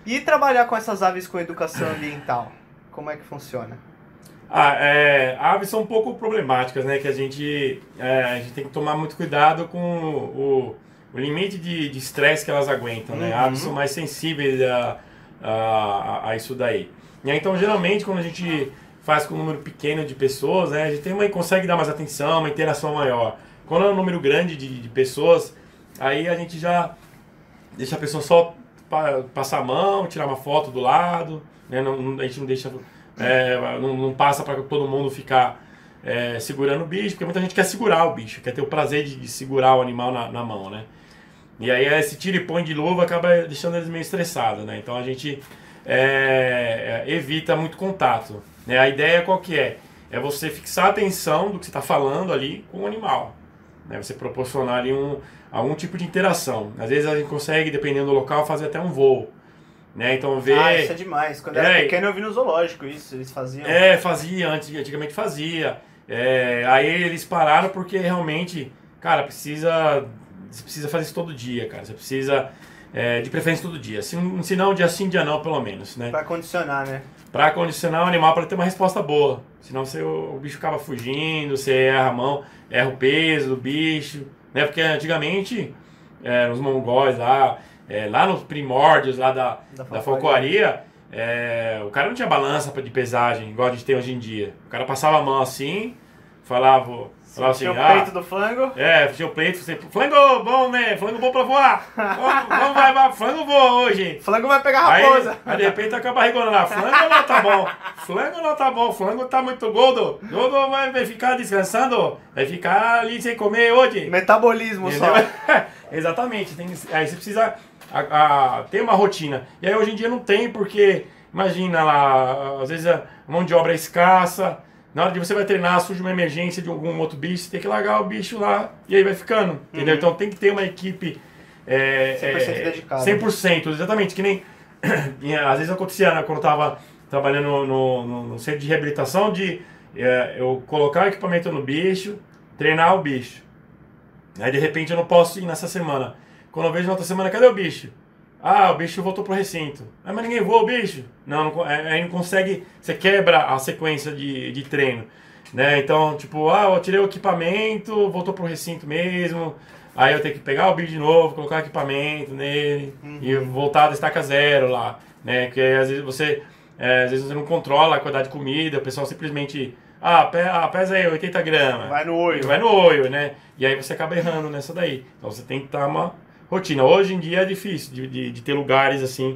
E trabalhar com essas aves com educação ambiental? Como é que funciona? Aves são um pouco problemáticas, né? Que a gente tem que tomar muito cuidado com o limite de estresse que elas aguentam, né? Aves são mais sensíveis a isso daí. E aí, então, geralmente, quando a gente faz com um número pequeno de pessoas, né? A gente consegue dar mais atenção, uma interação maior. Quando é um número grande de pessoas, aí a gente já deixa a pessoa só passar a mão, tirar uma foto do lado, né? A gente não deixa... não passa para todo mundo ficar segurando o bicho, porque muita gente quer segurar o bicho, quer ter o prazer de segurar o animal na mão, né? E aí esse tira e põe de luva acaba deixando eles meio estressados, né? Então a gente evita muito contato, né? A ideia qual que é? É você fixar a atenção do que você está falando ali com o animal, né? Você proporcionar ali algum tipo de interação. Às vezes a gente consegue, dependendo do local, fazer até um voo. Né? Então isso é demais. Quando era pequeno eu vi no zoológico isso, eles faziam. Antigamente fazia. Aí eles pararam porque realmente, cara, você precisa fazer isso todo dia, cara. Você precisa, de preferência todo dia. Se não, dia sim, dia não, pelo menos, né? Pra condicionar, né? Pra condicionar o animal para ter uma resposta boa. Senão o bicho acaba fugindo, você erra a mão, erra o peso do bicho, né? Porque antigamente, os mongóis lá... lá nos primórdios lá da falcoaria, o cara não tinha balança de pesagem, igual a gente tem hoje em dia. O cara passava a mão assim, falava assim... Tinha o peito do flango? Tinha o peito, flango bom, né? Flango bom pra voar. Vamos, flango voa hoje. Flango vai pegar a raposa. Aí de repente tá com a barrigona lá, flango não tá bom. Flango não tá bom, flango tá muito gordo. Gordo vai ficar descansando, vai ficar ali sem comer hoje. Metabolismo. Entendeu? Só. Exatamente, aí você precisa... tem uma rotina. E aí hoje em dia não tem, porque imagina lá, às vezes a mão de obra é escassa, na hora de você vai treinar, surge uma emergência de algum outro bicho, você tem que largar o bicho lá e aí vai ficando, entendeu? Então tem que ter uma equipe 100% dedicada. 100%, exatamente, que nem às vezes acontecia, né, quando eu estava trabalhando no centro de reabilitação, eu colocar o equipamento no bicho, treinar o bicho. Aí de repente eu não posso ir nessa semana. Quando eu vejo na outra semana, cadê o bicho? O bicho voltou pro recinto. Mas ninguém voa o bicho. Aí não consegue, você quebra a sequência de treino. Né? Então, tipo, eu tirei o equipamento, voltou pro recinto mesmo. Aí eu tenho que pegar o bicho de novo, colocar o equipamento nele e voltar da estaca zero lá. Né? Porque às vezes às vezes você não controla a quantidade de comida, o pessoal simplesmente... pesa aí 80 gramas. Vai no olho. Vai no olho, né? E aí você acaba errando nessa daí. Então você tem que estar uma rotina. Hoje em dia é difícil de ter lugares assim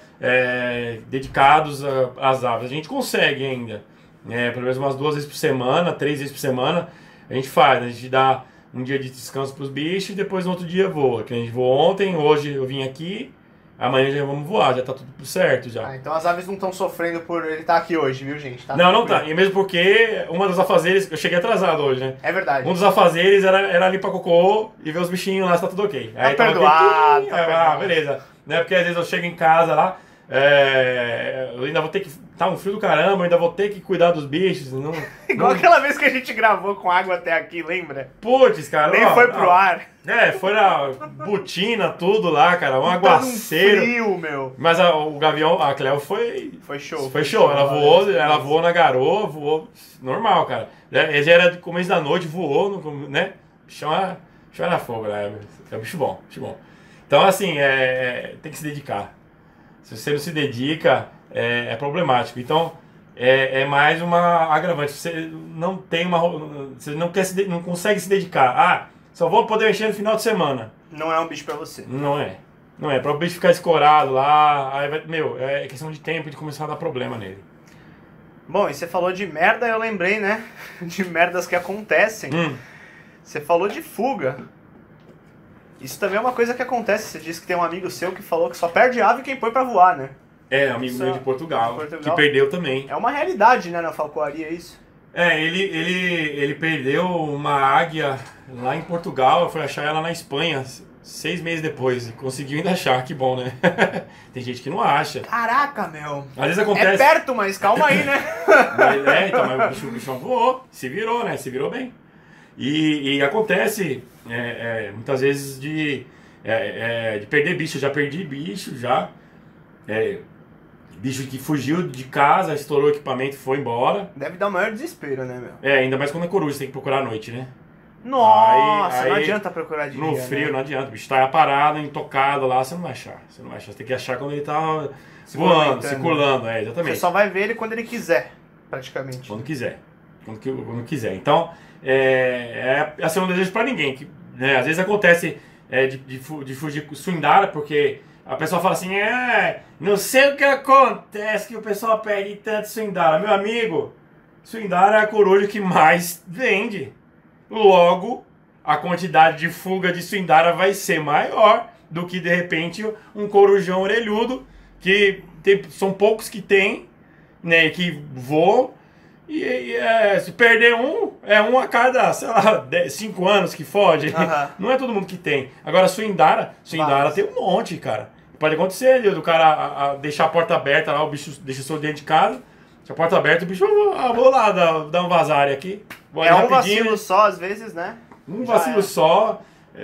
dedicados às aves. A gente consegue ainda, pelo menos umas 2 vezes por semana, 3 vezes por semana, a gente faz. A gente dá um dia de descanso para os bichos e depois no outro dia voa. Que a gente voou ontem, hoje eu vim aqui, amanhã já vamos voar, já tá tudo certo já. Então as aves não estão sofrendo por ele estar aqui hoje, viu, gente? Não tá. E mesmo porque uma dos afazeres, eu cheguei atrasado hoje, né? É verdade. Um dos afazeres era limpar cocô e ver os bichinhos lá se tá tudo ok. Aí tá perdoado. Beleza. Né? Porque às vezes eu chego em casa lá, eu ainda vou ter que... Tá um frio do caramba, eu ainda vou ter que cuidar dos bichos. Igual aquela vez que a gente gravou com água até aqui, lembra? Putz, cara. Nem foi pro ar. Foi na botina, tudo lá, cara. Um aguaceiro. Frio, meu. Mas o Gavião, a Cleo foi show. Foi show. Ela voou na garoa, voou normal, cara. Já era de começo da noite, voou, né? Bichão era fogo, né? É um bicho bom, bicho bom. Então, assim, tem que se dedicar. Se você não se dedica, é problemático. Então, é mais uma agravante. Você não tem você não consegue se dedicar. Só vou poder mexer no final de semana. Não é um bicho pra você. Não é. Para o bicho ficar escorado lá, aí é questão de tempo de começar a dar problema nele. Bom, e você falou de merda, eu lembrei, né? De merdas que acontecem. Você falou de fuga. Isso também é uma coisa que acontece. Você disse que tem um amigo seu que falou que só perde ave quem põe pra voar, né? Um amigo meu de Portugal, que perdeu também. É uma realidade, né, na falcoaria, isso? Ele perdeu uma águia lá em Portugal, foi achar ela na Espanha 6 meses depois. Conseguiu ainda achar, que bom, né? Tem gente que não acha. Caraca, meu. Às vezes acontece... É perto, mas calma aí, né? Mas o bicho voou, se virou, né? Se virou bem. E acontece muitas vezes de perder bicho. Já perdi bicho, já. bicho que fugiu de casa, estourou o equipamento e foi embora. Deve dar o maior desespero, né, meu? Ainda mais quando é coruja, você tem que procurar à noite, né? Nossa, não adianta procurar de no dia, frio, né? não adianta. O bicho tá parado, intocado lá, você não vai achar. Você não vai achar. Você tem que achar quando ele tá voando, circulando. Exatamente. Você só vai ver ele quando ele quiser, praticamente. Quando quiser. Quando quiser. Então, assim, eu não desejo pra ninguém. Que, né, às vezes acontece de fugir com Suindara, porque a pessoa fala assim, não sei o que acontece que o pessoal perde tanto Suindara. Meu amigo, Suindara é a coruja que mais vende. Logo, a quantidade de fuga de Suindara vai ser maior do que, de repente, um corujão orelhudo, que são poucos que tem, né, que voam, e se perder um a cada, sei lá, 5 anos que foge. Não é todo mundo que tem. Agora, Suindara tem um monte, cara. Pode acontecer do cara deixar a porta aberta lá, o bicho deixa o seu dentro de casa, deixa a porta aberta, o bicho, vou lá dar um vazare aqui. Um vacilo só, às vezes, né? Um vacilo só,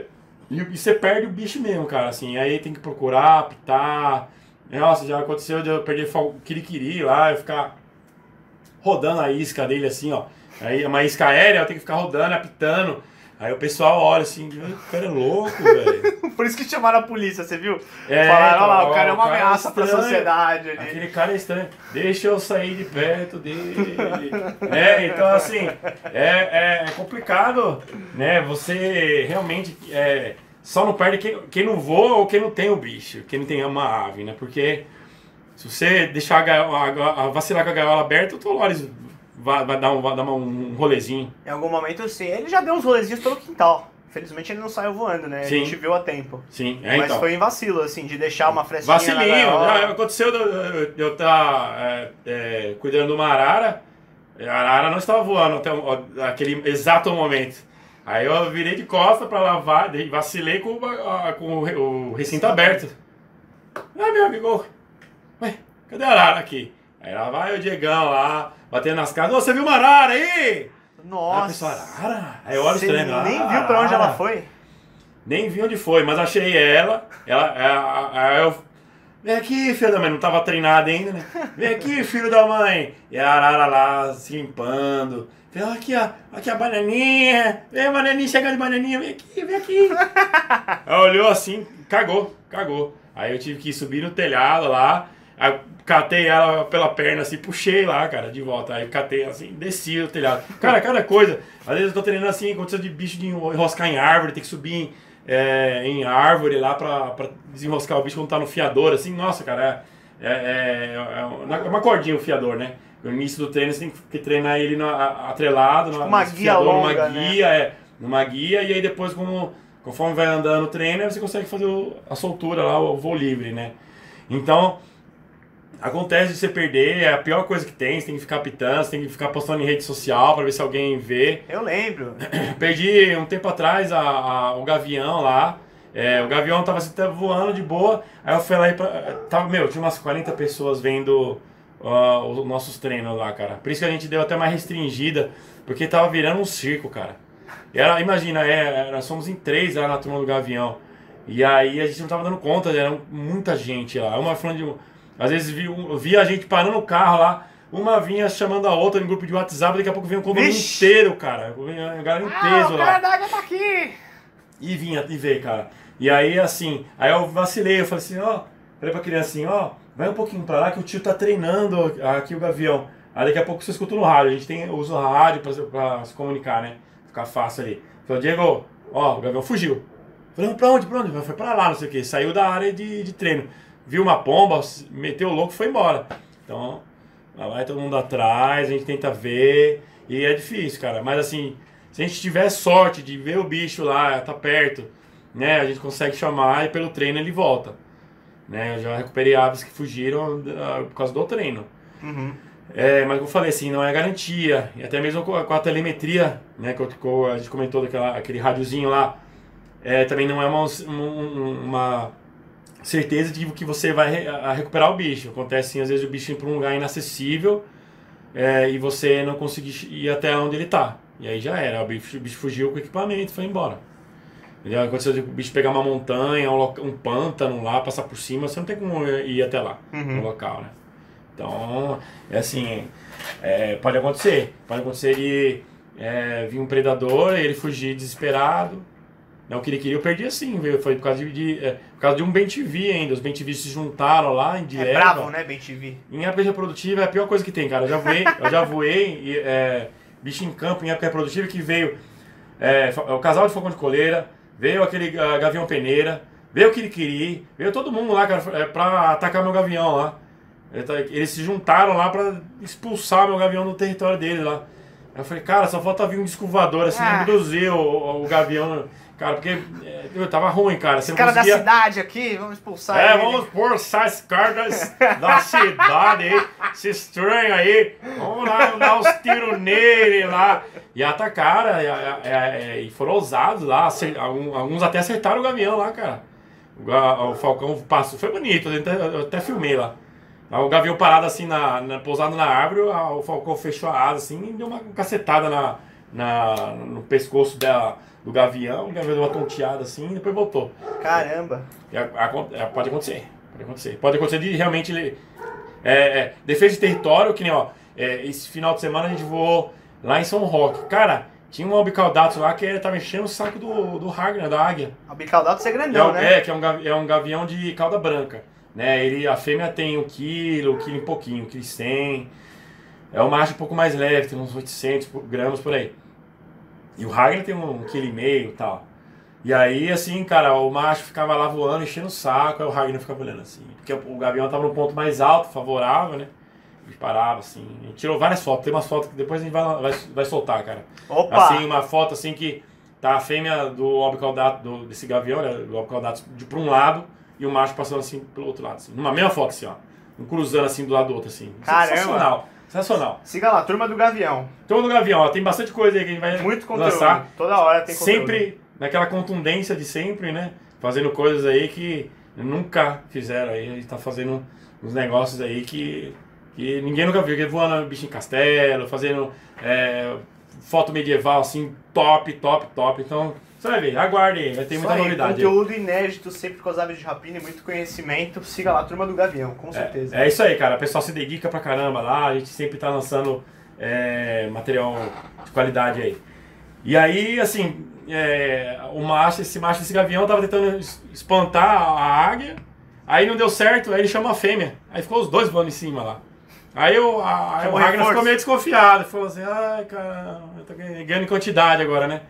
e você perde o bicho mesmo, cara, assim. Aí tem que procurar, apitar. Nossa, já aconteceu de eu perder quiriquiri lá, eu ficar rodando a isca dele assim, ó. Aí uma isca aérea, eu tenho que ficar rodando, apitando. Aí o pessoal olha assim, o cara é louco, velho. Por isso que chamaram a polícia, você viu? Falaram, olha lá, o cara é uma ameaça pra sociedade. Ali. Aquele cara é estranho. Deixa eu sair de perto dele. Então assim, é complicado, né? Você realmente só não perde quem não voa ou quem não tem o bicho, quem não tem uma ave, né? Porque se você deixar vacilar com a gaiola aberta, o Tolores vai dar um rolezinho. Em algum momento, sim. Ele já deu uns rolezinhos pelo quintal. Infelizmente ele não saiu voando, né? Sim. A gente viu a tempo. Sim, Mas então. foi em vacilo, assim, de deixar uma frestinha Vacilinho. Já aconteceu eu estar cuidando de uma arara. A arara não estava voando até aquele exato momento. Aí eu virei de costa para lavar, vacilei com o recinto aberto. Meu amigo, ué, cadê a arara aqui? Aí lá vai o Diegão lá, batendo nas casas. Você viu uma arara aí? Nossa. Aí a pessoa, arara? Aí eu olho estranho. Nem viu pra onde ela foi? Nem vi onde foi, mas achei ela. Eu... Vem aqui, filho da mãe. Não tava treinado ainda, né? Vem aqui, filho da mãe. E a arara lá se limpando. Falei, aqui a bananinha. Vem, bananinha, chega de bananinha. Vem aqui. Ela olhou assim, cagou. Aí eu tive que subir no telhado lá. Aí eu catei ela pela perna assim, puxei lá, cara, de volta. Aí catei assim, desci o telhado. Cara, cada coisa. Às vezes eu tô treinando assim, aconteceu de bicho de enroscar em árvore, tem que subir em árvore lá pra desenroscar o bicho quando tá no fiador, assim. Nossa, cara, é uma cordinha o fiador, né? No início do treino você tem que treinar ele atrelado, tipo uma guia longa, numa guia, e aí depois, conforme vai andando o treino, você consegue fazer a soltura lá, o voo livre, né? Então, acontece de você perder, é a pior coisa que tem, você tem que ficar pitando, você tem que ficar postando em rede social pra ver se alguém vê. Eu lembro. Perdi um tempo atrás o gavião lá, o gavião tava voando de boa, aí eu fui lá tinha umas 40 pessoas vendo os nossos treinos lá, cara. Por isso que a gente deu até mais restringida, porque tava virando um circo, cara. Imagina, nós somos em 3 lá na turma do gavião, e aí a gente não tava dando conta, era muita gente lá. Uma falando às vezes via a gente parando o carro lá, uma vinha chamando a outra no grupo de WhatsApp, daqui a pouco vinha um condomínio inteiro, cara. A galera em peso lá. O cara da água tá aqui! E veio, cara. E aí, assim, aí eu vacilei, eu falei assim, falei pra criança assim, vai um pouquinho pra lá que o tio tá treinando aqui o gavião. Aí daqui a pouco você escuta no rádio, a gente usa o rádio pra se comunicar, né? Ficar fácil ali. Falei, Diego, o gavião fugiu. Falei, pra onde? Foi pra lá, não sei o que. Saiu da área de treino. Viu uma pomba, meteu o louco e foi embora. Então, lá vai todo mundo atrás, a gente tenta ver. E é difícil, cara. Mas assim, se a gente tiver sorte de ver o bicho lá, tá perto, né? A gente consegue chamar e pelo treino ele volta. Né? Eu já recuperei aves que fugiram por causa do treino. Uhum. Mas como eu falei assim, não é garantia. E até mesmo com a telemetria, né? Que a gente comentou aquele rádiozinho lá. Também não é uma certeza de que você vai recuperar o bicho. Acontece assim, às vezes o bicho ir para um lugar inacessível e você não conseguir ir até onde ele está. E aí já era, o bicho fugiu com o equipamento e foi embora. Já aconteceu de o bicho pegar uma montanha, um pântano lá, passar por cima, você não tem como ir até lá, no local, né? Então, é assim, pode acontecer. Pode acontecer de vir um predador, ele fugir desesperado. O que ele queria eu perdi assim, viu? Foi por causa por causa de um bem-TV ainda. Os bem-TV se juntaram lá em direta. É bravo, né, bem-TV? Em época reprodutiva é a pior coisa que tem, cara. Eu já voei bicho em campo em época reprodutiva que veio o casal de falcão de coleira, veio aquele gavião peneira, veio o que ele queria, veio todo mundo lá, cara, pra atacar meu gavião lá. Eles se juntaram lá pra expulsar meu gavião do território dele lá. Eu falei, cara, só falta vir um disco voador assim, abduzir o gavião. Cara, porque tava ruim, cara. Você esse cara conseguia... da cidade aqui, vamos expulsar ele. Vamos expulsar esse cara da cidade aí, esse estranho aí. Vamos lá dar uns tiros nele lá. E atacaram, e foram ousados lá. Alguns até acertaram o gavião lá, cara. O falcão passou, foi bonito, eu até filmei lá. O gavião parado assim, pousado na árvore, o falcão fechou a asa assim e deu uma cacetada no pescoço do gavião. O gavião deu uma tonteada assim e depois voltou. Caramba! Pode acontecer. Pode acontecer de realmente... defesa de território, que nem, esse final de semana a gente voou lá em São Roque. Cara, tinha um albicaudatus lá que tava enchendo o saco do Ragnar, da águia. Albicaudatus é grandão, né? Que é um gavião de cauda branca. Né? A fêmea tem 1 quilo e pouquinho, 1,1 kg. O macho um pouco mais leve, tem uns 800 gramas por aí. E o Ragnar tem 1,5 kg e tal. E aí, assim, cara, o macho ficava lá voando, enchendo o saco, aí o Ragnar ficava olhando assim. Porque o gavião tava num ponto mais alto, favorável, né? Ele parava, assim. A gente tirou várias fotos, tem umas fotos que depois a gente vai soltar, cara. Opa! Assim, uma foto assim que tá a fêmea do albicaudatus, desse gavião, né? Do albicaudatus pra um lado, e o macho passando assim pelo outro lado, assim. Numa mesma foto, assim, ó. Um cruzando assim do lado do outro, assim. Caramba! Sensacional. Siga lá, Turma do Gavião. Turma do Gavião, ó. Tem bastante coisa aí que a gente vai muito conteúdo. Lançar. Toda hora tem conteúdo. Sempre naquela contundência de sempre, né? Fazendo coisas aí que nunca fizeram aí. A gente tá fazendo uns negócios aí que ninguém nunca viu. Voando bicho em castelo, fazendo foto medieval, assim, top. Então, você vai ver, aguarde aí, vai ter muita novidade. Conteúdo inédito, sempre com as aves de rapina e muito conhecimento. Siga lá, Turma do Gavião, com certeza. É isso aí, cara. O pessoal se dedica pra caramba lá, a gente sempre tá lançando material de qualidade aí. E aí, assim, esse macho desse gavião tava tentando espantar a águia, aí não deu certo, aí ele chamou a fêmea. Aí ficou os dois voando em cima lá. Aí o Ragnar ficou meio desconfiado, falou assim, ai, cara, eu tô ganhando em quantidade agora, né?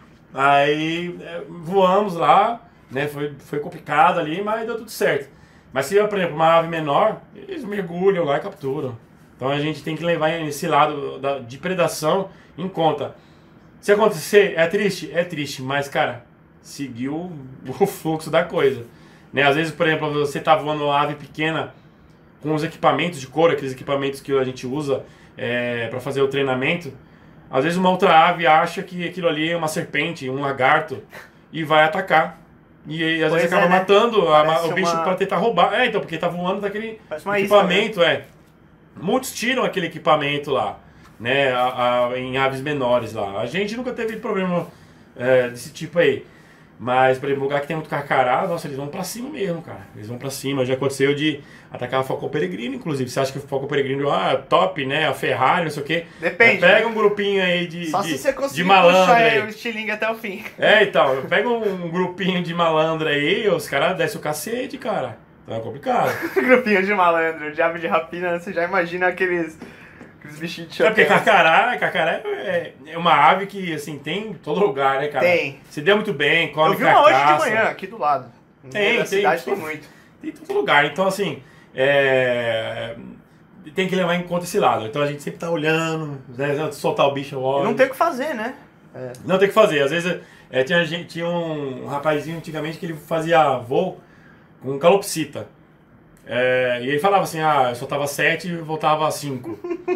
Aí voamos lá, né? Foi complicado ali, mas deu tudo certo. Mas se, por exemplo, uma ave menor, eles mergulham lá e capturam. Então a gente tem que levar esse lado de predação em conta. Se acontecer, é triste, mas, cara, seguiu o fluxo da coisa. Né? Às vezes, por exemplo, você tá voando uma ave pequena com os equipamentos de couro, aqueles equipamentos que a gente usa para fazer o treinamento. Às vezes uma outra ave acha que aquilo ali é uma serpente, um lagarto, e vai atacar. E às vezes acaba matando o bicho para tentar roubar. Então, porque tá voando daquele equipamento, isca, né? Muitos tiram aquele equipamento lá, né, em aves menores lá. A gente nunca teve problema desse tipo aí. Mas, por exemplo, lugar que tem muito carcará, nossa, eles vão pra cima mesmo, cara. Eles vão pra cima. Já aconteceu de atacar o falcão peregrino, inclusive. Você acha que o falcão peregrino é top, né? A Ferrari, não sei o quê. Depende. Pega um grupinho aí Só se você conseguir de malandro puxar o estilingue até o fim. Então, pega um grupinho de malandro aí, os caras descem o cacete, cara. Então é complicado. Grupinho de malandro, de ave de rapina, você já imagina aqueles bichinhos de chapéu. Porque carcará é uma ave que, assim, tem em todo lugar, né, cara? Tem. Se deu muito bem, come carcaça. Eu vi uma hoje de manhã, aqui do lado. Na cidade tem muito. Tem em todo lugar. Então, assim, tem que levar em conta esse lado. Então a gente sempre tá olhando, né, soltar o bicho, e não tem o que fazer, né? Não tem o que fazer. Às vezes tinha um rapazinho antigamente que ele fazia voo com calopsita. E ele falava assim, eu soltava 7 e voltava 5.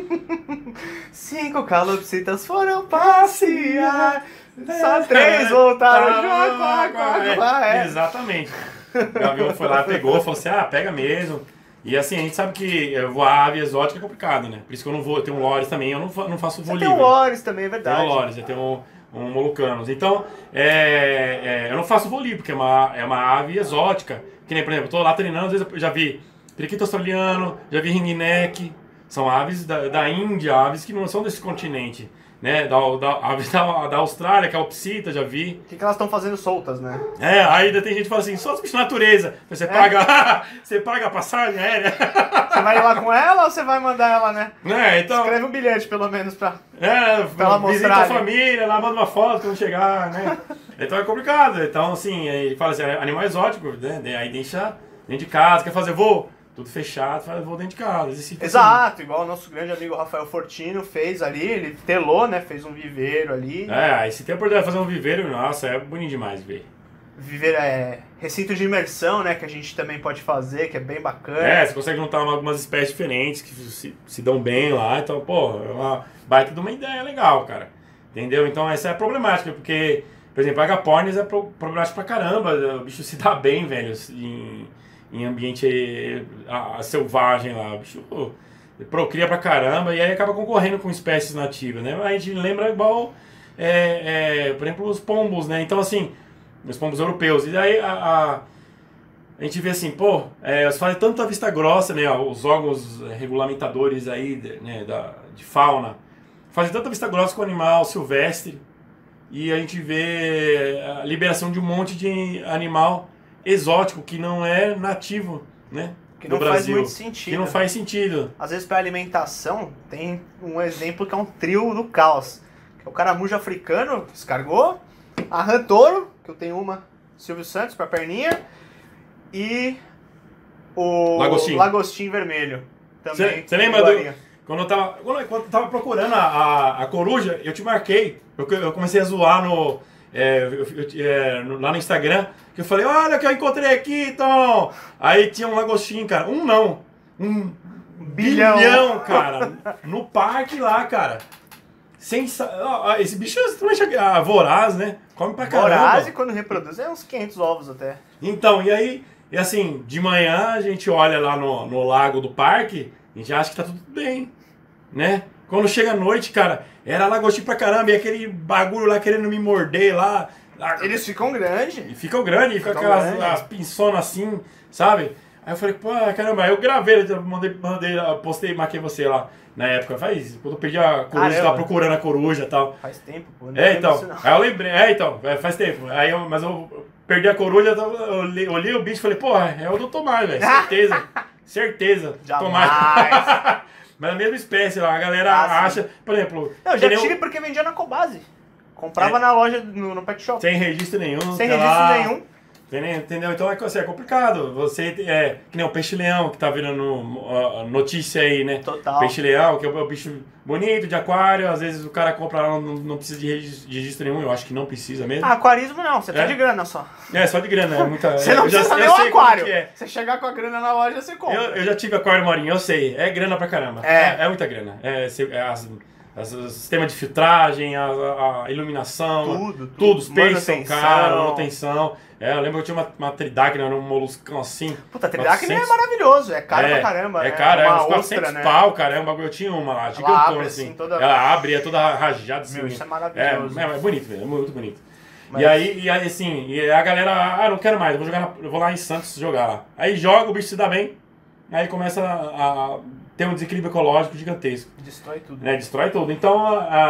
5 calopsitas foram passear, só 3 voltaram junto. Exatamente. O gavião foi lá, pegou, falou assim, pega mesmo. E assim, a gente sabe que voar ave exótica é complicado, né? Por isso que eu não vou, eu tenho um Lores também, eu não faço voo livre. Tem um Lores também, é verdade. Tem um Lores, eu tenho um molucanos. Então, eu não faço voo porque é uma ave exótica. Que nem, por exemplo, eu tô lá treinando, às vezes eu já vi periquito australiano, já vi ringneck. São aves da Índia, aves que não são desse continente. Né? Aves da Austrália, calopsita, já vi. O que elas estão fazendo soltas, né? Aí ainda tem gente que fala assim, só os bichos da natureza. Você paga a passagem aérea. Você vai ir lá com ela ou você vai mandar ela, né? Então, escreve um bilhete, pelo menos, pra ela mostrar. Visita a família, ela manda uma foto quando chegar, né? Então é complicado. Então, assim, ele fala assim, animal exótico, né? Aí deixa dentro de casa, quer fazer voo? Tudo fechado, faz voo dentro de casa. Exato, igual o nosso grande amigo Rafael Fortino fez ali, ele telou, né? Fez um viveiro ali. Aí se tem a oportunidade de fazer um viveiro, nossa, é bonito demais ver. Viveiro recinto de imersão, né? Que a gente também pode fazer, que é bem bacana. Você consegue juntar algumas espécies diferentes que se dão bem lá. Então, pô, é uma baita de uma ideia legal, cara. Entendeu? Então essa é a problemática, porque, por exemplo, a agapornis é problemático pra caramba. O bicho se dá bem, velho, em ambiente selvagem lá. O bicho procria pra caramba e aí acaba concorrendo com espécies nativas, né? A gente lembra igual, por exemplo, os pombos, né? Então, assim, os pombos europeus. E aí a gente vê assim, eles fazem tanta vista grossa, né? Os órgãos regulamentadores aí, né, de fauna, fazem tanta vista grossa com o animal silvestre e a gente vê a liberação de um monte de animal exótico que não é nativo, né? Que não faz muito sentido. Que não faz sentido. Às vezes para alimentação tem um exemplo que é um trio do caos. Que é o caramujo africano, escargot, a rã touro, que eu tenho uma, Silvio Santos para perninha, e o lagostim vermelho. Você lembra quando eu tava procurando a coruja, eu te marquei, eu comecei a zoar lá no Instagram, que eu falei, olha o que eu encontrei aqui, Tom! Aí tinha um lagostim, cara. Um bilhão, cara. No parque lá, cara. Esse bicho é extremamente voraz, né? Come pra caramba. Voraz e quando reproduz é uns 500 ovos até. Então, e assim, de manhã a gente olha lá no lago do parque, a gente acha que tá tudo bem, né? Quando chega a noite, cara, era lagostim pra caramba, e aquele bagulho lá querendo me morder lá. Eles ficam grandes. E ficam grandes, ficam aquelas pinçonas assim, sabe? Aí eu falei, caramba, aí eu gravei, postei, marquei você lá na época. Quando eu perdi a coruja, tava procurando a coruja e tal. Faz tempo, pô. Então. Aí eu lembrei, faz tempo. Mas eu perdi a coruja, eu olhei o bicho e falei, é o do Tomás, velho, certeza. Certeza. Jamais. Mas a mesma espécie lá, a galera acha, por exemplo... Eu já tive porque vendia na Cobase. Comprava na loja, no pet shop. Sem registro nenhum. Sem registro nenhum. Entendeu? Então é complicado. Você que nem o peixe-leão, que tá virando notícia aí, né? Total. Peixe-leão, que é um bicho bonito, de aquário. Às vezes o cara compra lá, não precisa de registro nenhum. Eu acho que não precisa mesmo. Aquarismo não, você tá de grana só. Só de grana. Você não precisa nem um aquário. Você chegar com a grana na loja, você compra. Eu já tive aquário marinho, eu sei. É grana pra caramba. É muita grana. Sistema de filtragem, a iluminação, tudo. Os peixes são caros, manutenção. Eu lembro que eu tinha uma tridacna, um moluscão assim. Puta, a tridacna é maravilhoso, é caro pra caramba. É caro, é uns 400 ostra, né? pau, caramba. Eu tinha uma lá, gigantona assim. Ela abre, é toda rajada assim. Meu, isso é maravilhoso. É bonito, velho, é muito bonito. Mas... E aí assim, a galera, não quero mais, eu vou lá em Santos jogar lá. Aí joga, o bicho se dá bem, aí começa a ter um desequilíbrio ecológico gigantesco. Destrói tudo. Destrói tudo. Então,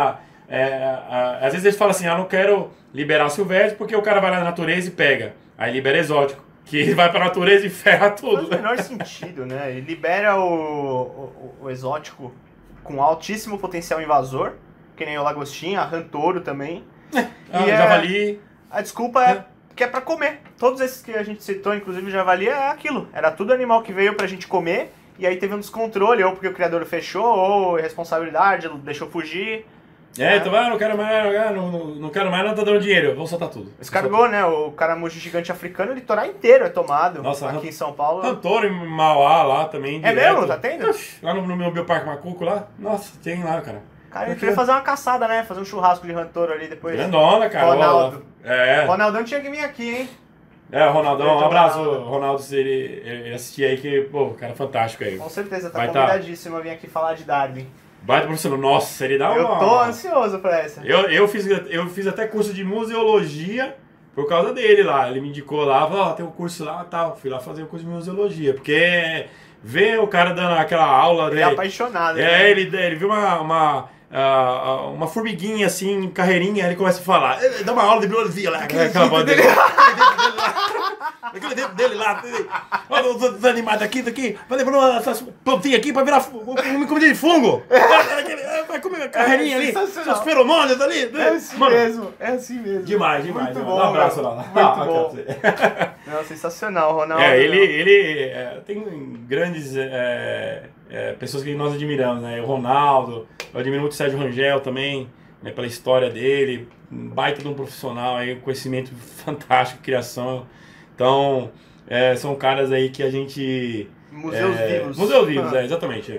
às vezes eles falam assim, não quero liberar silvestre porque o cara vai lá na natureza e pega. Aí libera exótico, que ele vai pra natureza e ferra tudo. Faz o menor sentido, né? Ele libera o exótico com altíssimo potencial invasor, que nem o lagostim, a rã touro também. E javali. A desculpa é que é pra comer. Todos esses que a gente citou, inclusive o javali, é aquilo. Era tudo animal que veio pra gente comer, e aí teve um descontrole, ou porque o criador fechou, ou irresponsabilidade, deixou fugir. Então não quero mais, não quero mais, não tá dando dinheiro, eu vou soltar tudo. Escargot, né? O caramujo gigante africano, o litoral inteiro é tomado. Nossa, aqui em São Paulo. Rã touro em Mauá lá também. É direto. mesmo? Tá tendo? Lá no meu Bioparque Macuco lá, nossa, tem lá, cara. Cara, ele queria fazer uma caçada, né? Fazer um churrasco de rã touro ali depois. Grandona, cara. Ronaldo. O Ronaldão tinha que vir aqui, hein? O Ronaldão, um abraço, Ronaldo, se ele assistir aí, que, o cara é fantástico aí. Com certeza, tá vai convidadíssimo a vir aqui falar de Darwin. Baita profissional. Nossa, ele dá uma... Eu tô ansioso pra essa. Eu fiz até curso de museologia por causa dele lá. Ele me indicou lá, falou, tem um curso lá e tal. Fui lá fazer o curso de museologia. Porque ver o cara dando aquela aula... Ele é apaixonado. Né? Ele viu uma formiguinha assim, carreirinha, ele começa a falar, dá uma aula de biologia lá, aquela voz dele. Aquele dedo dele lá, olha os animais daqui, vai levando essas plantinhas aqui pra virar comida de fungo. Vai comer carreirinha ali, seus feromônios ali. É assim mesmo, é assim mesmo. Demais. Muito bom, Um abraço lá. Muito bom. Não, sensacional, Ronaldo. Ele tem grandes pessoas que nós admiramos, né? O Ronaldo, eu admiro muito o Sérgio Rangel também, né? Pela história dele, um baita de um profissional, aí, um conhecimento fantástico, criação. Então, são caras aí que a gente... Museus vivos. Museus vivos, exatamente.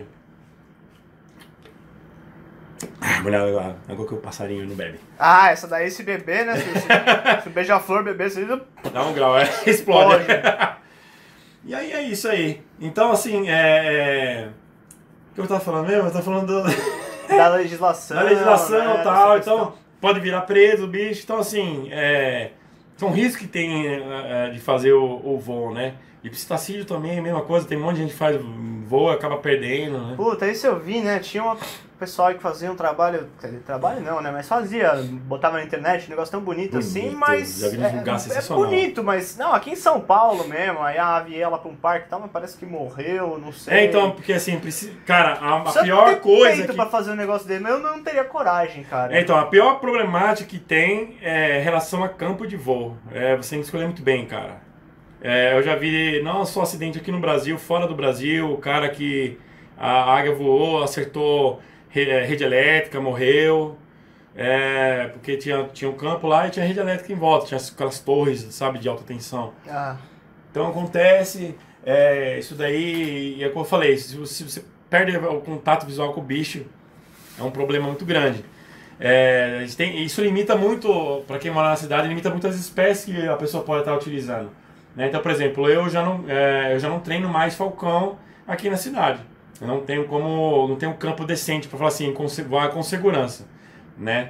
Agora que o passarinho não bebe. Ah, essa daí se beber, né? Se o beija-flor beber, você... Dá um grau, explode. E aí é isso aí. Então, assim, o que eu tava falando mesmo? Eu tava falando da legislação. Da legislação e tal. Então, pode virar preso o bicho. Então, assim, são riscos que tem de fazer o voo, né? E psitacídio também, a mesma coisa. Tem um monte de gente que faz voo e acaba perdendo, né? Puta, isso eu vi, né? Tinha um pessoal que fazia um trabalho... Trabalho não, né? Mas fazia, botava na internet, um negócio tão bonito assim, mas... Já vi um lugar sensacional. É bonito, mas... Não, aqui em São Paulo mesmo, aí a ave ia lá pra um parque e tal, mas parece que morreu, não sei. Então, porque assim, cara, a pior coisa... Pra fazer um negócio dele, mas eu não teria coragem, cara. Então, a pior problemática que tem é em relação a campo de voo. Você tem que escolher muito bem, cara. Eu já vi não só acidente aqui no Brasil, fora do Brasil, o cara que a águia voou, acertou rede elétrica, morreu, porque tinha um campo lá e tinha rede elétrica em volta, tinha aquelas torres, sabe, de alta tensão. Então acontece isso daí, e é como eu falei, se você perde o contato visual com o bicho, é um problema muito grande. Isso limita muito, para quem mora na cidade, limita muito as espécies que a pessoa pode estar utilizando. Então, por exemplo, eu já não treino mais falcão aqui na cidade. Eu não tenho um campo decente para falar assim, voar com segurança, né?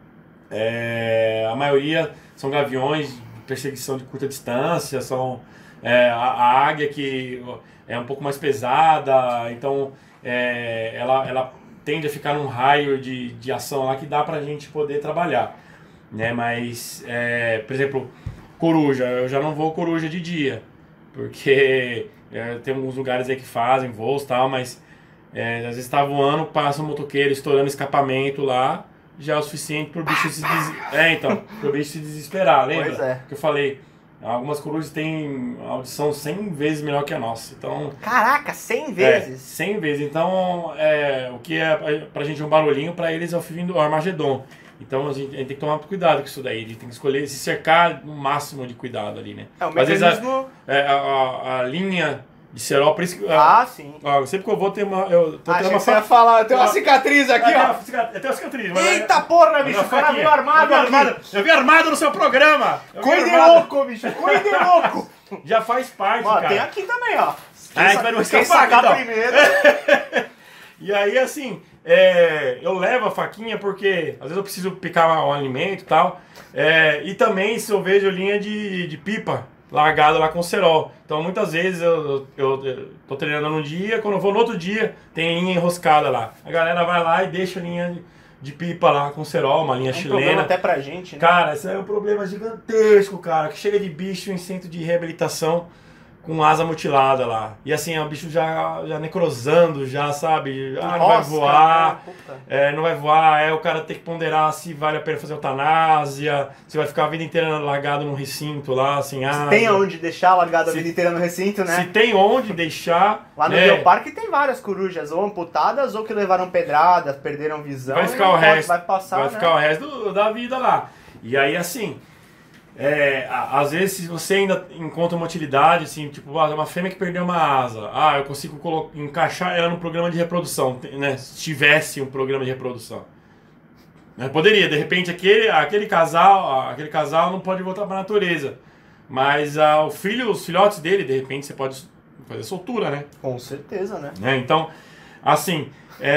A maioria são gaviões de perseguição de curta distância, são a águia que é um pouco mais pesada, então ela tende a ficar num raio de ação lá que dá pra gente poder trabalhar, né? Mas, por exemplo, coruja, eu já não vou coruja de dia, porque tem alguns lugares aí que fazem voos e tal, mas às vezes tá voando, passa um motoqueiro estourando escapamento lá, já é o suficiente pro bicho pro bicho se desesperar, lembra? Pois é. Que eu falei, algumas corujas têm audição 100 vezes melhor que a nossa, então... Caraca, 100 vezes? 100 vezes, então o que pra gente um barulhinho, pra eles é o fim do Armagedon. Então a gente tem que tomar cuidado com isso daí, a gente tem que escolher, se cercar no máximo de cuidado ali, né? O mecanismo... Às vezes a linha de cerol, por isso que... sim. Sempre que eu vou ter uma... Você ia falar, eu tenho uma cicatriz aqui, ó. Eu tenho uma cicatriz. Eita porra, bicho, o cara veio armado aqui. Eu vi armado no seu programa. Cuide louco, bicho, cuide louco. Já faz parte, cara. Tem aqui também, ó. Quem sacar então primeiro. E aí, assim, eu levo a faquinha porque às vezes eu preciso picar um alimento e tal. E também se eu vejo linha de pipa largada lá com cerol. Então muitas vezes eu tô treinando num dia, quando eu vou no outro dia, tem linha enroscada lá. A galera vai lá e deixa a linha de pipa lá com cerol, uma linha chilena. Problema até pra gente, né? Cara, isso é um problema gigantesco, cara, que chega de bicho em centro de reabilitação com asa mutilada lá. E assim, o bicho já necrosando, já sabe, não vai voar, não vai voar, o cara tem que ponderar se vale a pena fazer eutanásia, se vai ficar a vida inteira largado num recinto lá, sem asa. Se tem onde deixar largado a vida inteira no recinto, né? Se tem onde deixar... Lá no meu parque tem várias corujas, ou amputadas, ou que levaram pedradas, perderam visão. Vai ficar o resto, vai passar, vai ficar o resto da vida lá. E aí, assim... às vezes se você ainda encontra uma utilidade, assim, tipo, uma fêmea que perdeu uma asa, eu consigo encaixar ela no programa de reprodução, né? Se tivesse um programa de reprodução. Poderia, de repente, aquele casal não pode voltar para a natureza, mas os filhotes dele, de repente, você pode fazer soltura, né? Com certeza, né? Então, Assim,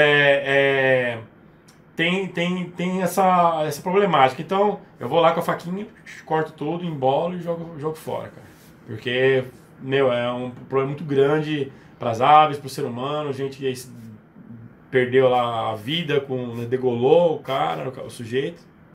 tem essa problemática. Então, eu vou lá com a faquinha, corto tudo, embolo e jogo fora, cara. Porque, meu, é um problema muito grande para as aves, para o ser humano. A gente perdeu lá a vida, degolou o cara, o sujeito.